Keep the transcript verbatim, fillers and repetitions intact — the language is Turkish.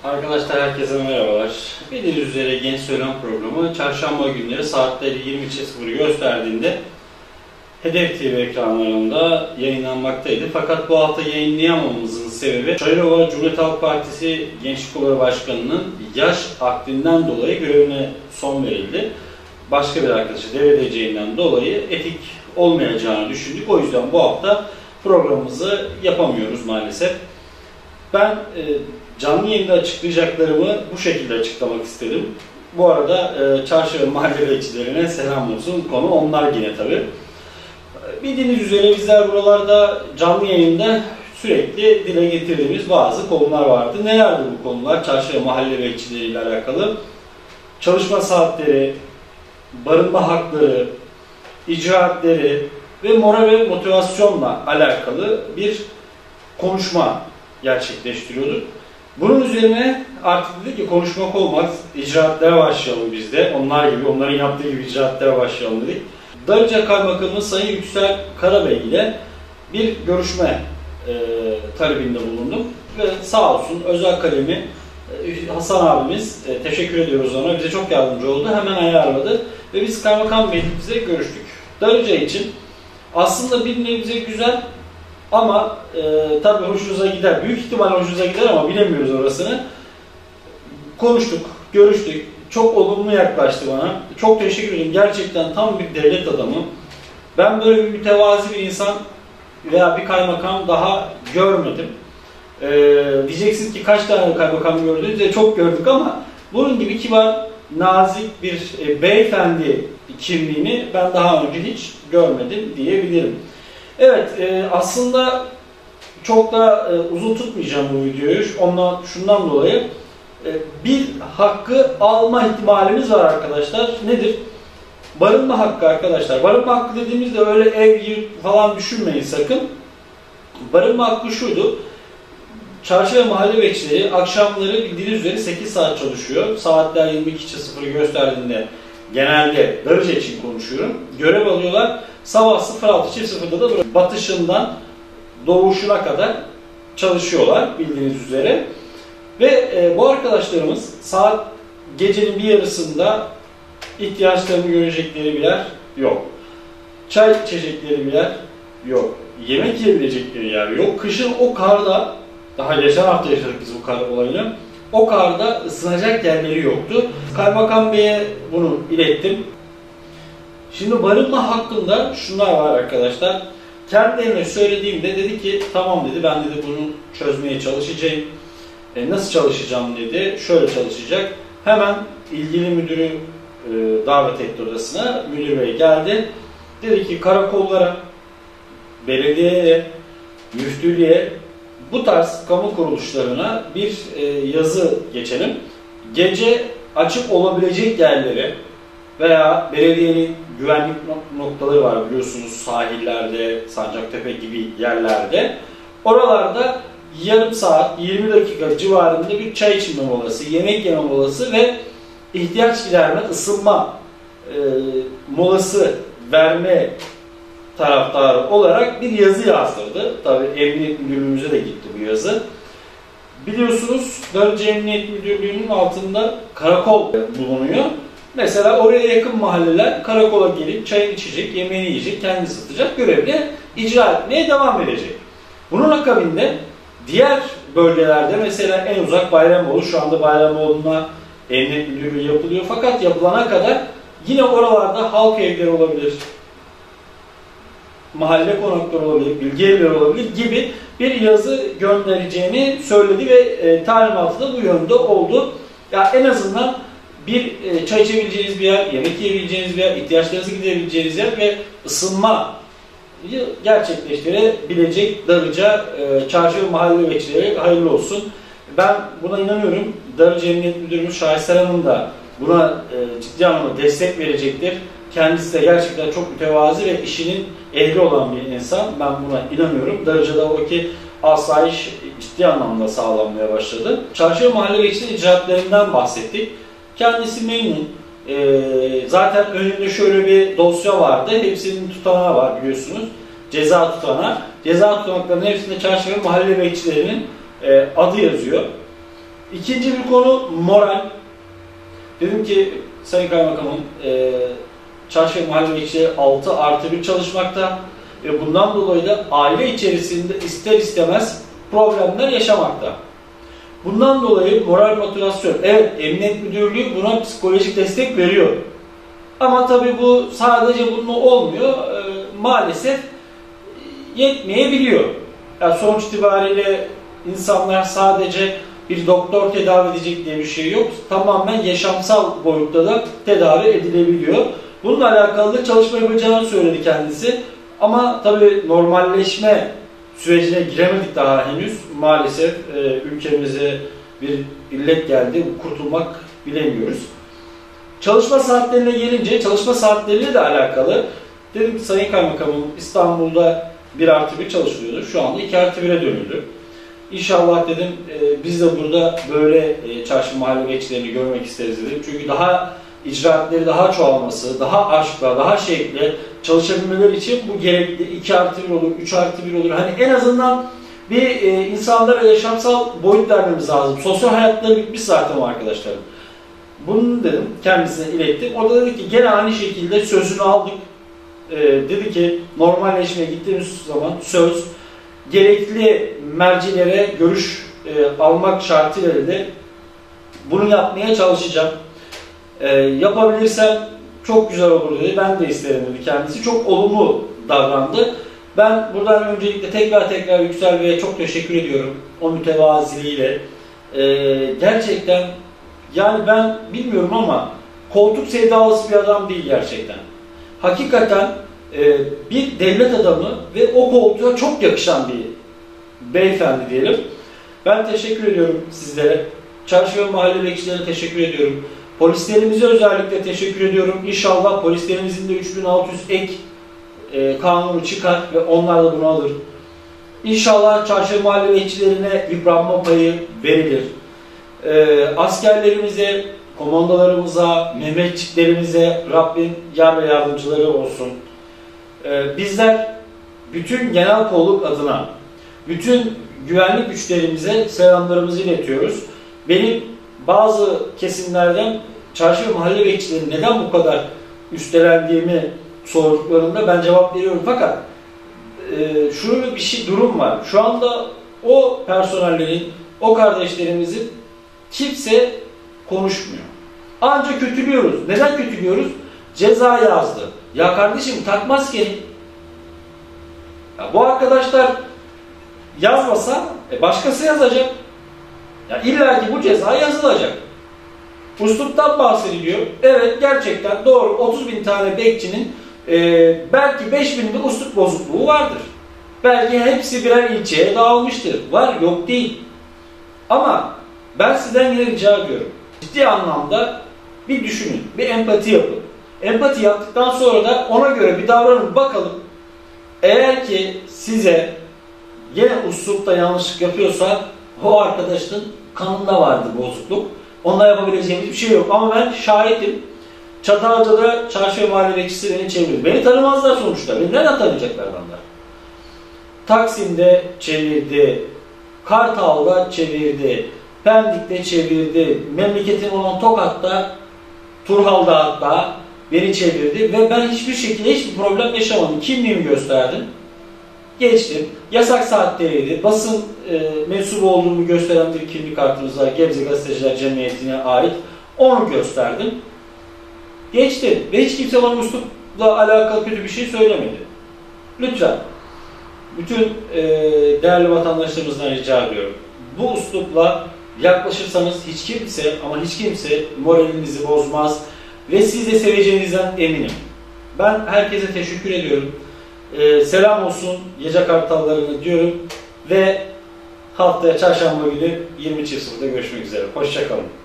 Arkadaşlar herkese merhabalar. Bildiğiniz üzere Genç Söylem programı çarşamba günleri saatleri yirmi sıfırı gösterdiğinde Hedef T V ekranlarında yayınlanmaktaydı. Fakat bu hafta yayınlayamamamızın sebebi Çayırova Cumhuriyet Halk Partisi Gençlik Kolları Başkanı'nın yaş akdinden dolayı görevine son verildi. Başka bir arkadaşı devredeceğinden dolayı etik olmayacağını düşündük. O yüzden bu hafta programımızı yapamıyoruz maalesef. Ben e, canlı yayında açıklayacaklarımı bu şekilde açıklamak istedim. Bu arada e, çarşı ve mahalle bekçilerine selam olsun. Konu onlar yine tabii. Bildiğiniz üzere bizler buralarda canlı yayında sürekli dile getirdiğimiz bazı konular vardı. Nelerdi bu konular? Çarşı ve mahalle bekçileriyle alakalı. Çalışma saatleri, barınma hakları, icraatleri ve moral ve motivasyonla alakalı bir konuşma gerçekleştiriyorduk. Bunun üzerine artık dedik ki konuşmak olmaz, icraatlere başlayalım biz de. Onlar gibi, onların yaptığı gibi icraatlere başlayalım dedik. Darıca Kaymakamı Sayın Yüksel Karabey ile bir görüşme e, talebinde bulundum. Ve sağ olsun özel kalemi e, Hasan abimiz, e, teşekkür ediyoruz ona, bize çok yardımcı oldu. Hemen ayarladı ve biz Kaymakam Bey'le görüştük. Darıca için aslında bir nebze güzel ama e, tabii hoşunuza gider. Büyük ihtimal hoşunuza gider ama bilemiyoruz orasını. Konuştuk, görüştük. Çok olumlu yaklaştı bana. Çok teşekkür ederim. Gerçekten tam bir devlet adamı. Ben böyle bir mütevazi bir insan veya bir kaymakam daha görmedim. Ee, diyeceksiniz ki kaç tane kaymakam gördünüz? De çok gördük ama bunun gibi kibar, nazik bir e, beyefendi kimliğini ben daha önce hiç görmedim diyebilirim. Evet, e, aslında çok da e, uzun tutmayacağım bu videoyu. Ondan, şundan dolayı bir hakkı alma ihtimalimiz var arkadaşlar. Nedir? Barınma hakkı arkadaşlar. Barınma hakkı dediğimizde öyle ev, yurt falan düşünmeyin sakın. Barınma hakkı şuydu. Çarşı ve mahalle bekçileri akşamları bildiğiniz üzere sekiz saat çalışıyor. Saatler yirmi iki sıfırı gösterdiğinde genelde Darıca için konuşuyorum. Görev alıyorlar. Sabah sıfır altı sıfırda da batışından doğuşuna kadar çalışıyorlar bildiğiniz üzere. Ve e, bu arkadaşlarımız saat gecenin bir yarısında ihtiyaçlarını görecekleri bir yer yok. Çay içecekleri bir yer yok. Yemek yiyebilecekleri yer yok. Kışın o karda, daha geçen hafta yaşadık biz bu kar olayını, o karda ısınacak yerleri yoktu. Kaymakam Bey'e bunu ilettim. Şimdi barınma hakkında şunlar var arkadaşlar. Kendilerine söylediğimde dedi ki tamam dedi, ben dedi bunu çözmeye çalışacağım. E, nasıl çalışacağım dedi. Şöyle çalışacak. Hemen ilgili müdürü e, davet etti odasına. Müdür bey geldi. Dedi ki karakollara, belediyeye, müftülüğe, bu tarz kamu kuruluşlarına bir e, yazı geçelim. Gece açık olabilecek yerlere veya belediyenin güvenlik noktaları var biliyorsunuz, sahillerde, Sancaktepe gibi yerlerde. Oralarda yarım saat, yirmi dakika civarında bir çay içme molası, yemek yeme molası ve ihtiyaç giderme, ısınma e, molası verme taraftarı olarak bir yazı yazdırdı. Tabii Emniyet Müdürlüğümüze de gitti bu yazı. Biliyorsunuz Darıca Emniyet Müdürlüğü'nün altında karakol bulunuyor. Mesela oraya yakın mahalleler karakola gelip çay içecek, yemeğini yiyecek, kendini satacak, görevini icra etmeye devam edecek. Bunun akabinde diğer bölgelerde mesela en uzak Bayramoğlu, şu anda Bayramoğlu'na emniyet müdürlüğü yapılıyor. Fakat yapılana kadar yine oralarda halk evleri olabilir, mahalle konakları olabilir, bilgi evleri olabilir gibi bir yazı göndereceğini söyledi ve e, talimatı da bu yönde oldu. Ya en azından bir e, çay içebileceğiniz bir yer, yemek yiyebileceğiniz bir yer, ihtiyaçlarınızı giderebileceğiniz yer ve ısınma gerçekleştirebilecek Darıca e, çarşı ve mahalle bekçileri hayırlı olsun. Ben buna inanıyorum. Darıca Emniyet Müdürümüz Şahisar Hanım da buna e, ciddi anlamda destek verecektir. Kendisi de gerçekten çok mütevazi ve işinin ehli olan bir insan. Ben buna inanıyorum. Darıca'da o ki asayiş ciddi anlamda sağlanmaya başladı. Çarşı ve mahalle bekçileri icraatlerinden bahsettik. Kendisi memnun. Ee, zaten önünde şöyle bir dosya vardı. Hepsinin tutanağı var biliyorsunuz. Ceza tutanağı. Ceza tutanaklarının hepsinde çarşı ve mahalle bekçilerinin e, adı yazıyor. İkinci bir konu moral. Dedim ki Sayın Kaymakamım, e, Çarşı ve Mahalle Bekçileri altı artı bir çalışmakta ve bundan dolayı da aile içerisinde ister istemez problemler yaşamakta. Bundan dolayı moral motivasyon, evet Emniyet Müdürlüğü buna psikolojik destek veriyor. Ama tabii bu sadece bununla olmuyor, e, maalesef yetmeyebiliyor. Yani sonuç itibariyle insanlar sadece bir doktor tedavi edecek diye bir şey yok. Tamamen yaşamsal boyutta da tedavi edilebiliyor. Bununla alakalı da çalışma yapacağını söyledi kendisi. Ama tabii normalleşme sürecine giremedik daha henüz. Maalesef e, ülkemize bir illet geldi. Kurtulmak bilemiyoruz. Çalışma saatlerine gelince, çalışma saatleriyle de alakalı dedim ki Sayın Kaymakamım, İstanbul'da bir artı bir çalışılıyordu. Şu anda iki artı bire dönüldü. İnşallah dedim e, biz de burada böyle e, çarşı mahalle bekçilerini görmek isteriz dedim. Çünkü daha icraatleri daha çoğalması, daha aşkla, daha şevkle çalışabilmeleri için bu gerekli. iki artı bir olur, üç artı bir olur. Hani en azından bir e, insanlara yaşamsal boyut vermemiz lazım. Sosyal hayatları bitmiş zaten o arkadaşlarım. Bunu dedim, kendisine ilettim. O da dedi ki gene aynı şekilde sözünü aldık. Ee, dedi ki normalleşmeye gittiğimiz zaman söz, gerekli mercilere görüş e, almak şartıyla dedi. Bunu yapmaya çalışacağım. Ee, yapabilirsem çok güzel olur dedi. Ben de isterim dedi kendisi. Çok olumlu davrandı. Ben buradan öncelikle tekrar tekrar Yüksel Bey'e çok teşekkür ediyorum. O mütevaziliğiyle. Ee, gerçekten yani ben bilmiyorum ama koltuk sevdalısı bir adam değil gerçekten. Hakikaten e, bir devlet adamı ve o koltuğa çok yakışan bir beyefendi diyelim. Ben teşekkür ediyorum sizlere. Çarşı ve mahalle bekçilerine teşekkür ediyorum. Polislerimize özellikle teşekkür ediyorum. İnşallah polislerimizin de üç bin altı yüz ek e, kanunu çıkar ve onlar da bunu alır. İnşallah çarşı ve mahalle bekçilerine yıpranma payı verilir. E, askerlerimize, komandolarımıza, Mehmetçiklerimize Rabbim yar ve yardımcıları olsun. Ee, bizler bütün genel kolluk adına, bütün güvenlik güçlerimize selamlarımızı iletiyoruz. Benim bazı kesimlerden çarşı ve mahalle bekçileri neden bu kadar üstlendiğimi sorduklarında ben cevap veriyorum. Fakat e, şöyle bir şey durum var. Şu anda o personellerin, o kardeşlerimizin kimse konuşmuyor. Ancak kötülüyoruz. Neden kötülüyoruz? Ceza yazdı. Ya kardeşim tak maskeni. Ya bu arkadaşlar yazmasa e başkası yazacak. Ya illa ki bu ceza yazılacak. Usluptan bahsediliyor. Evet gerçekten doğru. otuz bin tane bekçinin e, belki beş binde uslup bozukluğu vardır. Belki hepsi birer ilçeye dağılmıştır. Var yok değil. Ama ben sizden yine rica ediyorum. Ciddi anlamda bir düşünün, bir empati yapın. Empati yaptıktan sonra da ona göre bir davranın bakalım. Eğer ki size yine uslupta yanlışlık yapıyorsa o arkadaşın kanında vardır bozukluk. Onunla yapabileceğimiz bir şey yok. Ama ben şahidim. Çatalca'da çarşı ve mahalle bekçisi beni çevirdi. Beni tanımazlar sonuçta. Beni nereden tanıyacaklar benden? Taksim'de çevirdi. Kartal'da çevirdi. Pendik'te çevirdi. Memleketim olan Tokat'ta, Turhal'da hatta beni çevirdi ve ben hiçbir şekilde hiçbir problem yaşamadım. Kimliğimi gösterdim. Geçtim. Yasak saatteydi. Basın e, mensubu olduğumu gösteren bir kimlik kartımız var. Gebze Gazeteciler Cemiyeti'ne ait. Onu gösterdim. Geçtim. Ve hiç kimse bana uslupla alakalı kötü bir şey söylemedi. Lütfen. Bütün e, değerli vatandaşlarımızdan rica ediyorum. Bu uslupla yaklaşırsanız hiç kimse ama hiç kimse moralinizi bozmaz ve siz de seveceğinizden eminim. Ben herkese teşekkür ediyorum. Ee, selam olsun Gece Kartallarını diyorum ve haftaya çarşamba günü yirmi sıfırda görüşmek üzere. Hoşça kalın.